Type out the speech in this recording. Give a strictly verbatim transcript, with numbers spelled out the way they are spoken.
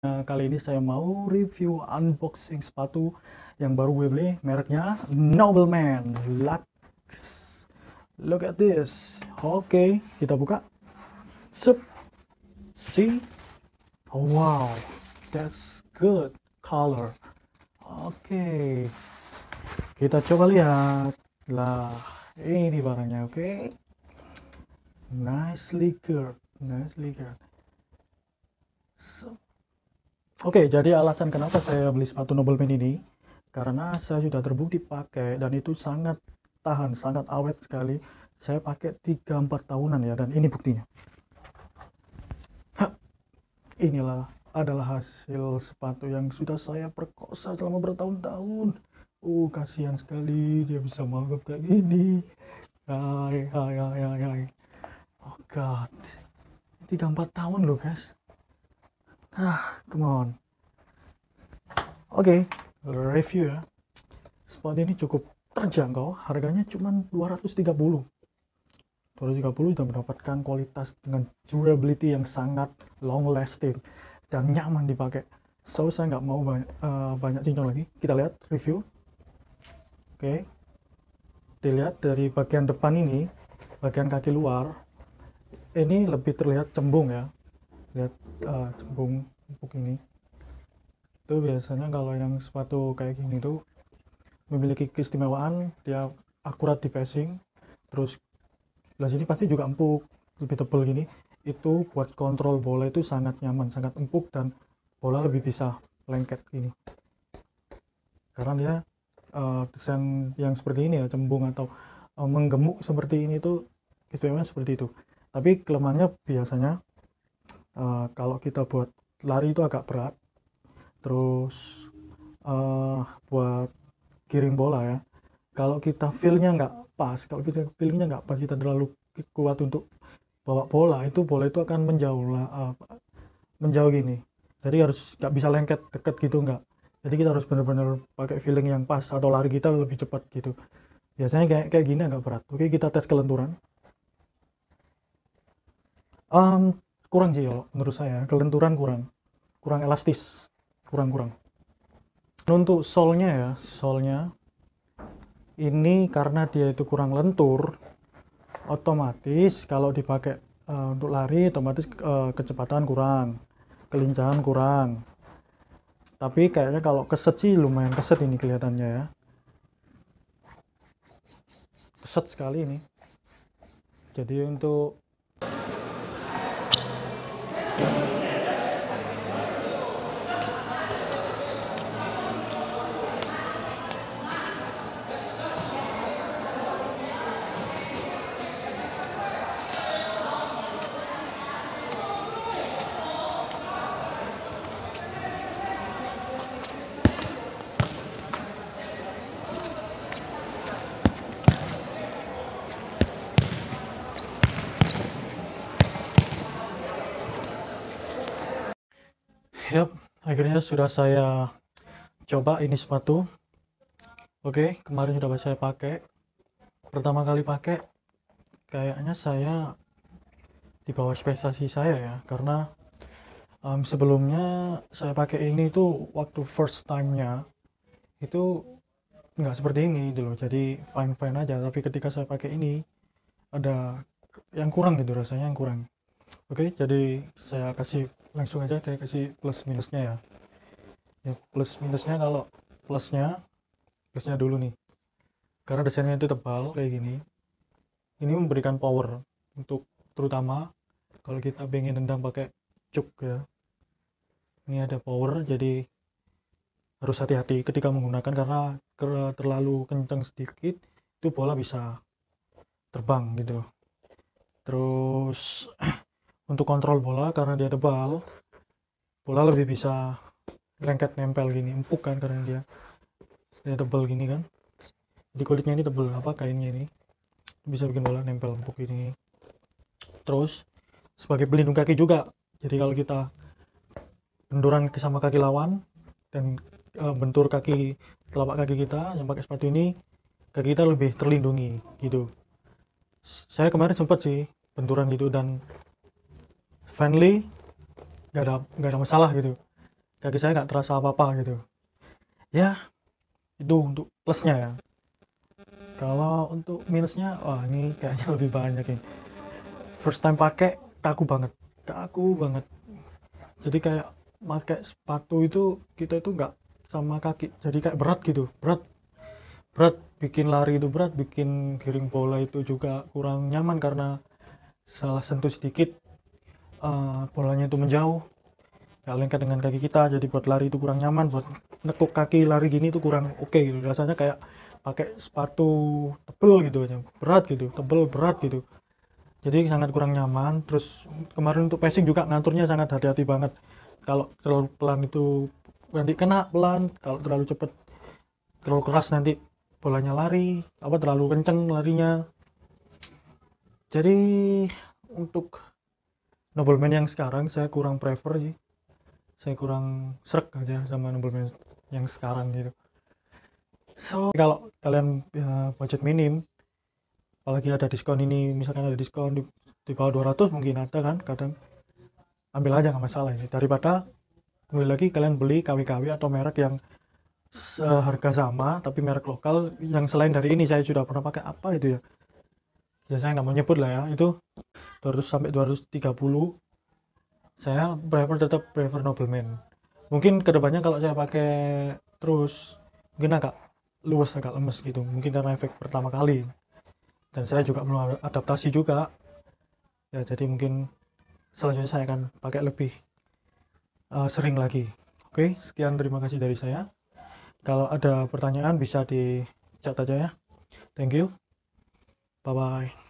Nah, kali ini saya mau review unboxing sepatu yang baru gue beli, mereknya Nobleman Lux. Look at this. Oke, kita buka. Sup. See? Oh, wow, that's good color. Oke, kita coba lihat. Lah, ini barangnya, oke. Nicely curved, nicely curved. So, Oke, jadi alasan kenapa saya beli sepatu Nobleman ini, karena saya sudah terbukti pakai dan itu sangat tahan, sangat awet sekali. Saya pakai tiga empat tahunan ya, dan ini buktinya. Hah, inilah adalah hasil sepatu yang sudah saya perkosa selama bertahun-tahun. Uh, kasihan sekali dia bisa mangap kayak gini. Hai, hai, hai, hai, hai. Oh god, tiga empat tahun loh guys. Ah, come on. Oke, review ya. Sepatu ini cukup terjangkau, harganya cuma dua ratus tiga puluh. dua ratus tiga puluh sudah mendapatkan kualitas dengan durability yang sangat long lasting dan nyaman dipakai. So, saya nggak mau banyak, uh, banyak cincong lagi. Kita lihat review. Oke. Dilihat dari bagian depan ini, bagian kaki luar, ini lebih terlihat cembung ya. Lihat uh, cembung empuk ini. Itu biasanya kalau yang sepatu kayak gini tuh memiliki keistimewaan, dia akurat di passing, terus belah sini pasti juga empuk, lebih tebal gini. Itu buat kontrol bola itu sangat nyaman, sangat empuk, dan bola lebih bisa lengket gini karena dia uh, desain yang seperti ini ya, cembung atau uh, menggemuk seperti ini tuh istimewanya seperti itu. Tapi kelemahannya biasanya uh, kalau kita buat lari itu agak berat, terus uh, buat giring bola ya, kalau kita feel-nya nggak pas, kalau kita feelingnya nggak pas, kita terlalu kuat untuk bawa bola, itu bola itu akan menjauh lah, uh, menjauh gini, jadi harus nggak bisa lengket deket gitu, nggak. Jadi kita harus benar-benar pakai feeling yang pas, atau lari kita lebih cepat gitu. Biasanya kayak kayak gini agak berat. Oke, kita tes kelenturan. Um, kurang sih kalau menurut saya, kelenturan kurang, kurang elastis, kurang-kurang. Untuk solnya ya, solnya ini karena dia itu kurang lentur, otomatis kalau dipakai uh, untuk lari, otomatis uh, kecepatan kurang, kelincahan kurang. Tapi kayaknya kalau keset sih lumayan keset ini kelihatannya ya, keset sekali ini. Jadi untuk Yap, akhirnya sudah saya coba ini sepatu. Oke, kemarin sudah saya pakai. Pertama kali pakai, kayaknya saya di bawah ekspektasi saya ya, karena um, sebelumnya saya pakai ini tuh waktu first time-nya itu nggak seperti ini gitu loh. Jadi fine fine aja. Tapi ketika saya pakai ini, ada yang kurang gitu, rasanya yang kurang. Oke, jadi saya kasih langsung aja, kayak kasih plus minusnya ya. Ya, plus minusnya, kalau plusnya plusnya dulu nih, karena desainnya itu tebal kayak gini, ini memberikan power untuk, terutama kalau kita pengen nendang pakai cuk ya, ini ada power, jadi harus hati-hati ketika menggunakan, karena terlalu kencang sedikit itu bola bisa terbang gitu. Terus untuk kontrol bola, karena dia tebal, bola lebih bisa lengket nempel gini, empuk kan, karena dia dia tebal gini kan. Jadi kulitnya ini tebal, apa kainnya ini bisa bikin bola nempel empuk ini. Terus sebagai pelindung kaki juga, jadi kalau kita benturan sama kaki lawan dan e, bentur kaki, telapak kaki kita yang pakai sepatu ini, kaki kita lebih terlindungi gitu. Saya kemarin sempat sih benturan gitu, dan friendly, nggak ada nggak ada masalah gitu. kaki saya nggak terasa apa-apa gitu ya. Itu untuk plusnya ya. Kalau untuk minusnya, wah ini kayaknya lebih banyak ini. First time pakai kaku banget, kaku banget. Jadi kayak pakai sepatu itu kita itu nggak sama kaki, jadi kayak berat gitu, berat, berat. Bikin lari itu berat, bikin giring bola itu juga kurang nyaman karena salah sentuh sedikit uh, bolanya itu menjauh, nggak lengket dengan kaki kita. Jadi buat lari itu kurang nyaman, buat nekuk kaki lari gini itu kurang oke okay, gitu. Rasanya kayak pakai sepatu tebel gitu aja, berat gitu, tebel berat gitu. Jadi sangat kurang nyaman. Terus kemarin untuk passing juga ngaturnya sangat hati-hati banget. Kalau terlalu pelan itu nanti kena pelan, kalau terlalu cepat, terlalu keras nanti bolanya lari, apa terlalu kenceng larinya. Jadi untuk nobleman yang sekarang saya kurang prefer sih, saya kurang srek aja sama nobleman yang sekarang gitu. So kalau kalian ya, budget minim, apalagi ada diskon ini, misalkan ada diskon di, di bawah dua ratus mungkin ada kan, kadang ambil aja nggak masalah ini, daripada kembali lagi kalian beli K W K W atau merek yang seharga sama tapi merek lokal yang selain dari ini. Saya sudah pernah pakai apa itu ya, ya saya nggak mau nyebut lah ya, itu dua ratus sampai dua ratus tiga puluh. Saya prefer, tetap prefer nobleman. Mungkin kedepannya kalau saya pakai terus mungkin agak luas, agak lemes gitu, mungkin karena efek pertama kali dan saya juga belum adaptasi juga ya. Jadi mungkin selanjutnya saya akan pakai lebih uh, sering lagi. Oke, sekian, terima kasih dari saya. Kalau ada pertanyaan bisa di chat aja ya. Thank you, bye bye.